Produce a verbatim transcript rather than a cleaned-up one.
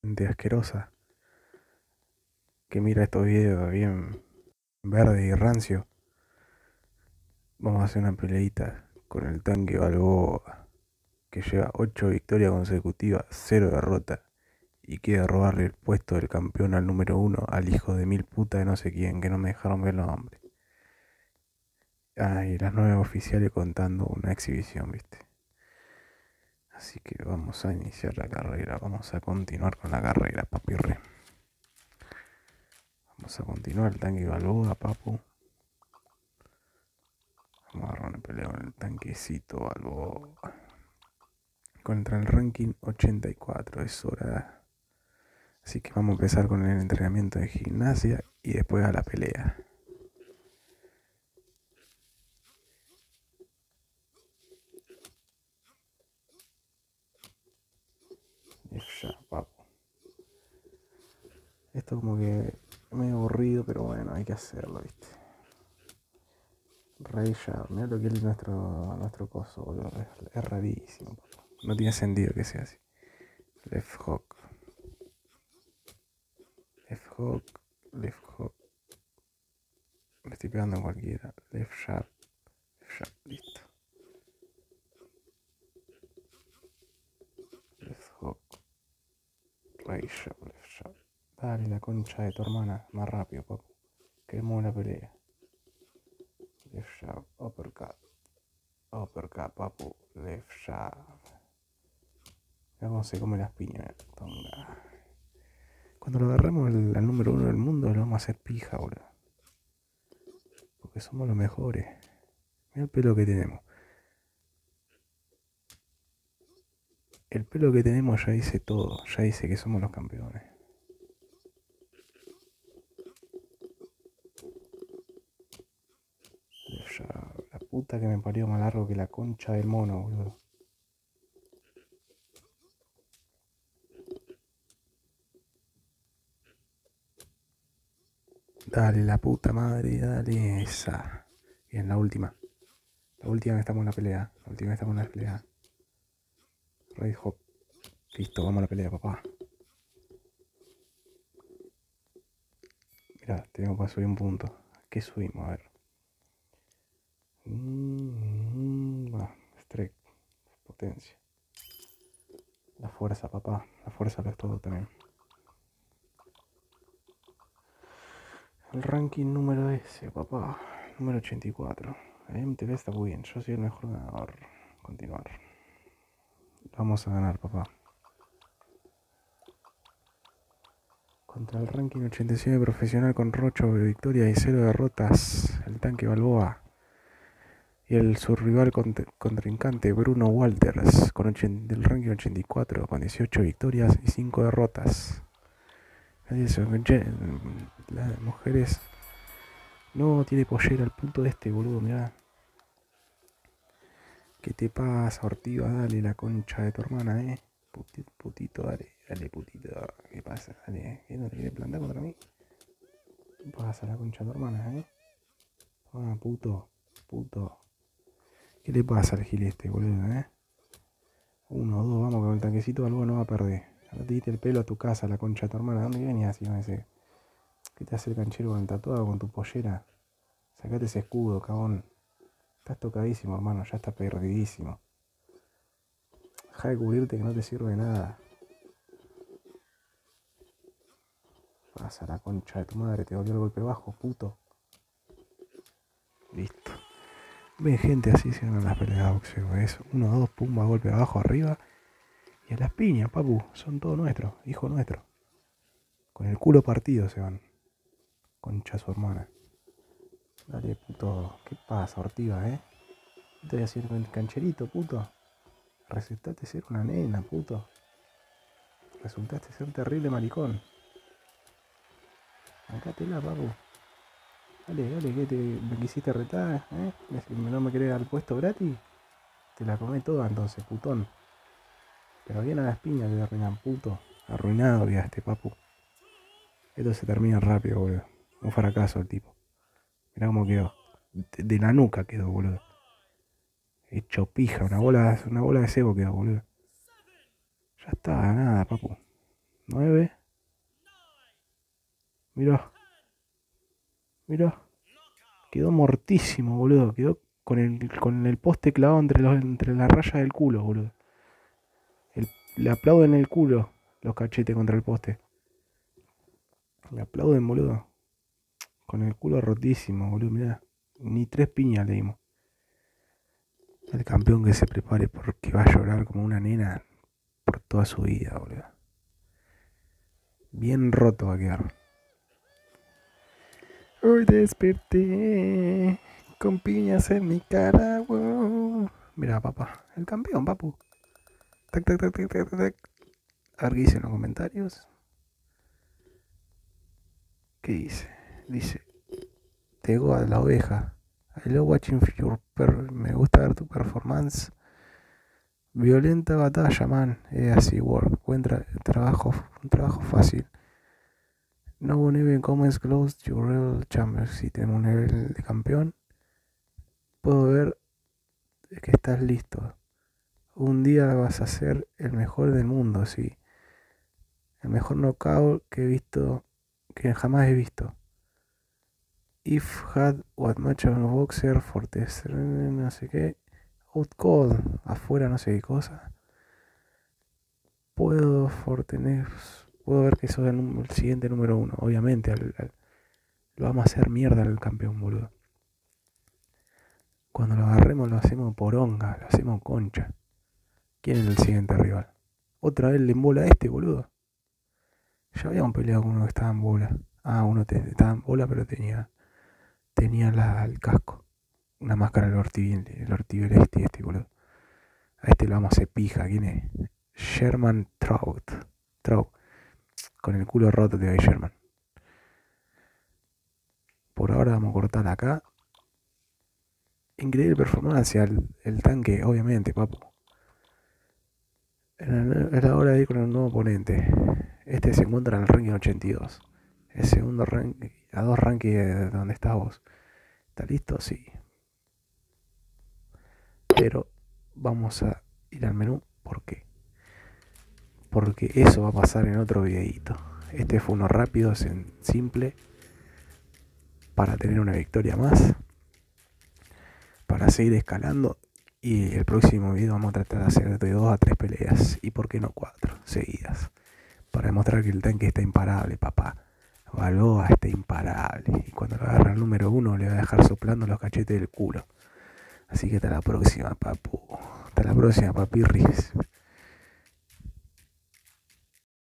gente asquerosa que mira estos videos bien verde y rancio, vamos a hacer una peleita con el tanque Balboa, que lleva ocho victorias consecutivas, cero derrotas, y quiere robarle el puesto del campeón al número uno al hijo de mil puta de no sé quién, que no me dejaron ver los nombres. Ah, y las nueve oficiales contando una exhibición, viste. Así que vamos a iniciar la carrera, vamos a continuar con la carrera, papi re. Vamos a continuar el tanque Balboa, papu. Vamos a agarrar una pelea con el tanquecito Balboa. Contra el ranking ochenta y cuatro, es hora. Así que vamos a empezar con el entrenamiento de gimnasia y después a la pelea. Ya, papu. Esto como que es medio aburrido, pero bueno, hay que hacerlo, viste. Rey Jab, mira lo que es nuestro, nuestro coso, boludo. Es, es rarísimo, papu. No tiene sentido que sea así. Left hook. Left hook. Left hook. Le estoy pegando en cualquiera. Left jab. Left jab. Listo. Left hook. Right jab. Left jab. Dale la concha de tu hermana. Más rápido, papu. Queremos una pelea. Left jab. Uppercut. Uppercut, papu. Left jab. Mira cómo se come las piñas. Tonga. Cuando lo agarramos el, al número uno del mundo, lo vamos a hacer pija, boludo. Porque somos los mejores. Mira el pelo que tenemos. El pelo que tenemos ya dice todo. Ya dice que somos los campeones. Ya, la puta que me parió más largo que la concha del mono, boludo. Dale, la puta madre, dale esa. Bien, la última. La última que estamos en la pelea. La última que estamos en la pelea. Red Hop. Listo, vamos a la pelea, papá. Mirá, tenemos para subir un punto. ¿Qué subimos? A ver. Mmm, va, strike. Potencia. La fuerza, papá. La fuerza lo es todo también. El ranking número ese, papá. Número ochenta y cuatro. El M T V está muy bien. Yo soy el mejor ganador. Continuar. Vamos a ganar, papá. Contra el ranking ochenta y siete profesional con ocho victorias y cero derrotas. El tanque Balboa. Y el su rival contrincante Bruno Walters. Con del ranking ochenta y cuatro. Con dieciocho victorias y cinco derrotas. Las mujeres. No tiene pollera al punto de este, boludo, mirá. ¿Qué te pasa, Ortiva? Dale la concha de tu hermana, eh. Putito, putito, dale, dale, putito. ¿Qué pasa? Dale, ¿qué no te quiere plantar contra mí? ¿Qué pasa, la concha de tu hermana, eh? Ah, puto, puto. ¿Qué le pasa al gil este, boludo, eh? Uno, dos, vamos con el tanquecito, algo no va a perder. Ahora te diste el pelo a tu casa, la concha de tu hermana. ¿Dónde venías así con ese? ¿Qué te hace el canchero con el tatuado, con tu pollera? Sacate ese escudo, cabón. Estás tocadísimo, hermano, ya está perdidísimo. Deja de cubrirte que no te sirve de nada. Pasa la concha de tu madre, te dolió el golpe bajo, puto. Listo. Ven, gente, así se ganan las peleas de boxeo. Es uno, dos, pumba, golpe abajo, arriba. Y a las piñas, papu, son todos nuestros, hijo nuestro. Con el culo partido se van. Concha su hermana. Dale, puto. ¿Qué pasa, Ortiga, eh? ¿Qué te voy a decir con el cancherito, puto? Resultaste ser una nena, puto. Resultaste ser un terrible maricón. Bancátela, papu. Dale, dale, ¿qué te me quisiste retar? ¿Eh? ¿No me querés dar el puesto gratis? Te la comé toda entonces, putón. Pero bien a las piñas te arruinan, puto. Arruinado ya este papu. Esto se termina rápido, boludo. Un fracaso el tipo. Mirá cómo quedó. De, de la nuca quedó, boludo. Hecho pija, una bola, una bola de cebo quedó, boludo. Ya está, nada, papu. nueve. Mirá. Mirá. Quedó mortísimo, boludo. Quedó con el, con el poste clavado entre, los, entre las rayas del culo, boludo. El, le aplauden el culo los cachetes contra el poste. Le aplauden, boludo. Con el culo rotísimo, boludo. Mirá. Ni tres piñas le dimos. El campeón que se prepare porque va a llorar como una nena por toda su vida, boludo. Bien roto va a quedar. Hoy desperté con piñas en mi cara, wow. Mira, papá, el campeón, papu. Tac, tac, tac, tac, tac, tac. A ver qué dice en los comentarios. ¿Qué dice? Dice, te go a la oveja. I love watching your per me gusta ver tu performance. Violenta batalla, man. Es así, work. Buen tra trabajo, un trabajo fácil. No one even comes close to real champions. Si tenemos un nivel de campeón, puedo ver que estás listo. Un día vas a ser el mejor del mundo, sí. El mejor knockout que he visto, que jamás he visto. If had what much of a boxer for this, no sé qué. Out cold, afuera no sé qué cosa. Puedo for tener, puedo ver que sos el, el siguiente número uno. Obviamente, al, al, lo vamos a hacer mierda al campeón, boludo. Cuando lo agarremos lo hacemos poronga, lo hacemos concha. ¿Quién es el siguiente rival? Otra vez le embola a este, boludo. Ya habíamos peleado con uno que estaba en bola. Ah, uno te, estaba en bola, pero tenía tenía la, el casco. Una máscara del Ortivelesti este, boludo. A este lo vamos a hacer pija. ¿Quién es? Sherman Trout. Trout. Con el culo roto te doy, Sherman. Por ahora vamos a cortar acá. Increíble performance. El, el tanque, obviamente, papu. Es la hora de ir con el nuevo oponente. Este se encuentra en el ranking ochenta y dos. El segundo ranking, a dos rankings de donde estás vos. ¿Está listo? Sí. Pero vamos a ir al menú. ¿Por qué? Porque eso va a pasar en otro videito. Este fue uno rápido, simple. Para tener una victoria más. Para seguir escalando. Y el próximo video vamos a tratar de hacer de dos a tres peleas. Y por qué no cuatro seguidas. Para demostrar que el tanque está imparable, papá. Balboa está imparable. Y cuando lo agarra el número uno le va a dejar soplando los cachetes del culo. Así que hasta la próxima, papu. Hasta la próxima, papirris.